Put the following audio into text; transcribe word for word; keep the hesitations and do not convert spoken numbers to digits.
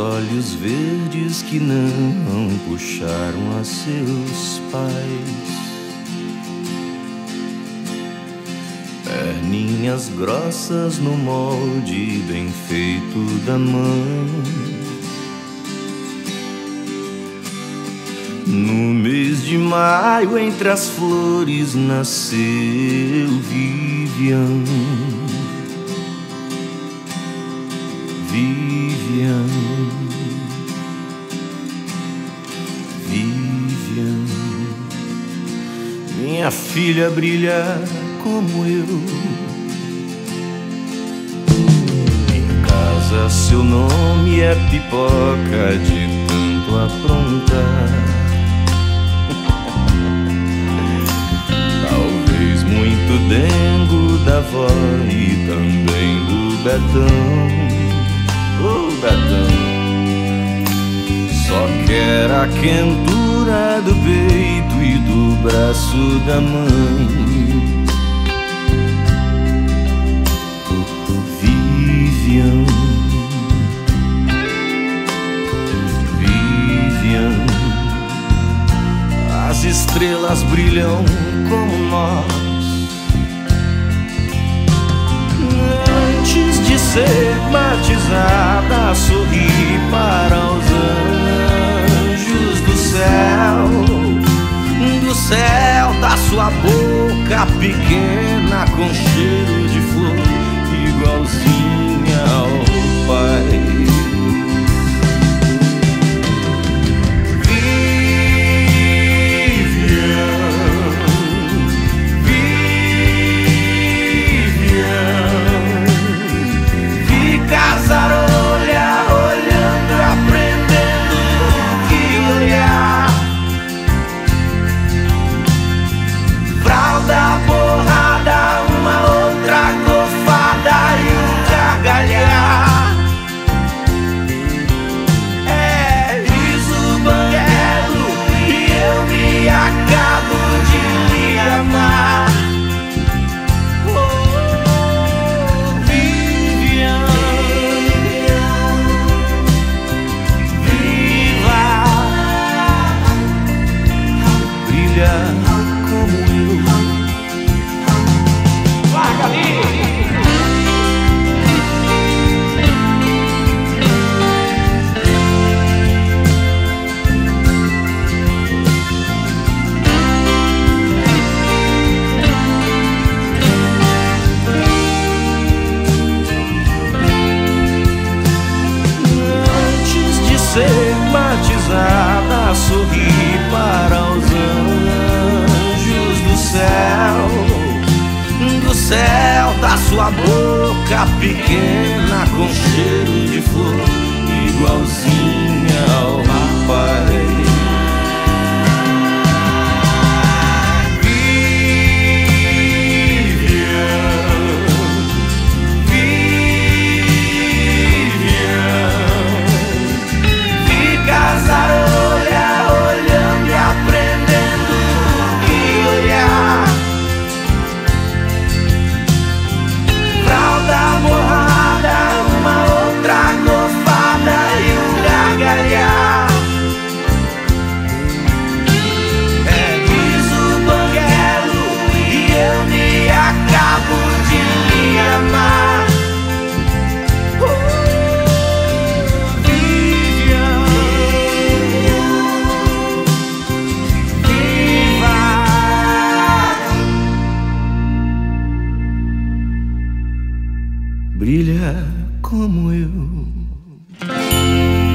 olhos verdes que não puxaram a seus pais, perninhas grossas no molde bem feito da mãe. No mês de maio, entre as flores, nasceu Vivian. Vivian, Vivian, minha filha brilha como eu. Em casa seu nome é pipoca de tanto aprontar. Talvez muito dengo da avó e também do Betão. Oh, Betão, só quer a quentura do peito e do braço da mãe. Vivian, Vivian, as estrelas brilham como nós. Antes de ser batizada, sorri para os anjos do céu, do céu da sua boca pequena com cheiro de flor, igualzinha ao pai. Casarolha, olhando, aprendendo o que olhar. Fralda borrada, uma outra gofada e um gargalhar. É riso banguelo e eu me acabo de me amar. Como eu. Larga ali! Antes de ser batizada, sorri para os anjos do céu, do céu da sua boca pequena com cheiro de flor, igualzinha ao pai. Brilha como eu.